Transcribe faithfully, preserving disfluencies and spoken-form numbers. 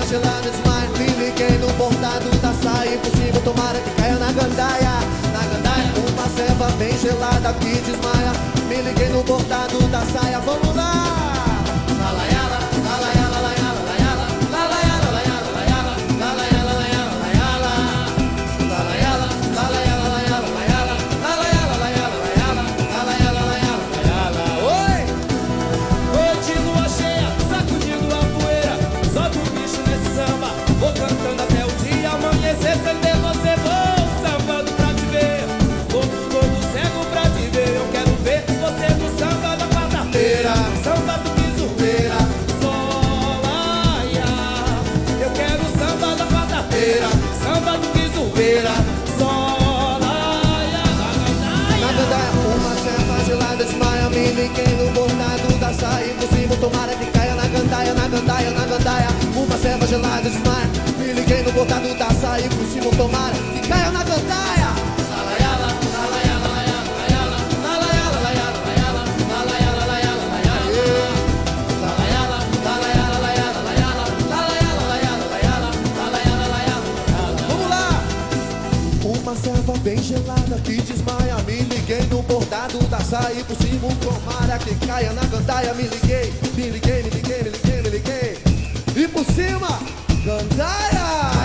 gelada desmaia. Me liguei no bordado da saia, impossível, tomara que caia na gandaia. Na gandaia, uma ceva bem gelada que desmaia. Me liguei no bordado da saia, vamos lá! Samba do Quizubeira, Solaia. Na gandaia, uma ceva gelada desmaia. Me liguei no bordado da saia, impossível, tomara que caia na gandaia. Na gandaia, na gandaia, uma ceva gelada desmaia. Me liguei no bordado da saia, impossível, tomara que caia na gandaia. Uma ceva bem gelada que desmaia. Me liguei no bordado da saia, impossível, tomara que caia na gandaia. Me liguei, me liguei, me liguei, me liguei, me liguei. E por cima, gandaia!